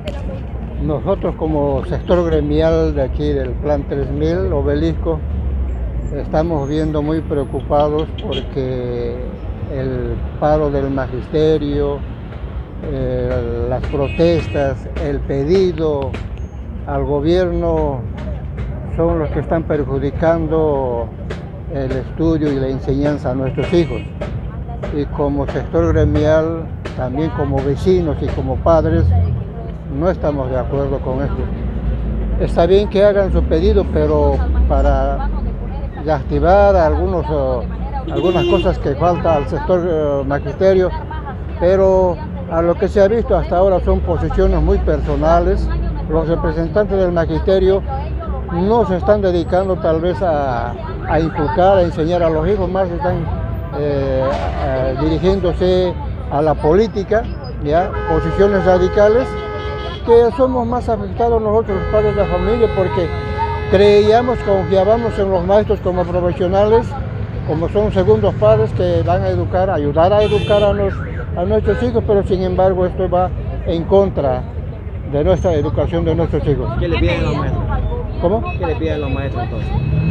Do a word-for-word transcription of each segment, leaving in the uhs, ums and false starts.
Nosotros como sector gremial de aquí del Plan tres mil, Obelisco, estamos viendo muy preocupados porque el paro del magisterio, eh, las protestas, el pedido al gobierno son los que están perjudicando el estudio y la enseñanza a nuestros hijos. Y como sector gremial, también como vecinos y como padres, no estamos de acuerdo con esto. Está bien que hagan su pedido, pero para activar algunos, uh, algunas cosas que falta al sector uh, magisterio, pero a lo que se ha visto hasta ahora son posiciones muy personales. Los representantes del magisterio no se están dedicando tal vez a, a inculcar, a enseñar a los hijos, más están eh, a, a, dirigiéndose a la política, ¿ya? Posiciones radicales, que somos más afectados nosotros los padres de la familia, porque creíamos, confiábamos en los maestros como profesionales, como son segundos padres que van a educar, ayudar a educar a, los, a nuestros hijos, pero sin embargo esto va en contra de nuestra educación de nuestros hijos. ¿Qué le piden los maestros? ¿Cómo? ¿Qué le piden los maestros entonces?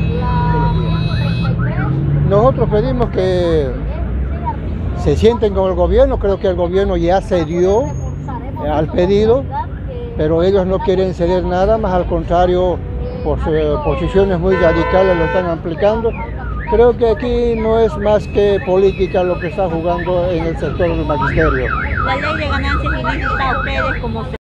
Nosotros pedimos que se sienten con el gobierno. Creo que el gobierno ya cedió al pedido, pero ellos no quieren ceder nada, más al contrario, por posiciones muy radicales lo están aplicando. Creo que aquí no es más que política lo que está jugando en el sector del magisterio. La ley de ganancias ilícitas a ustedes como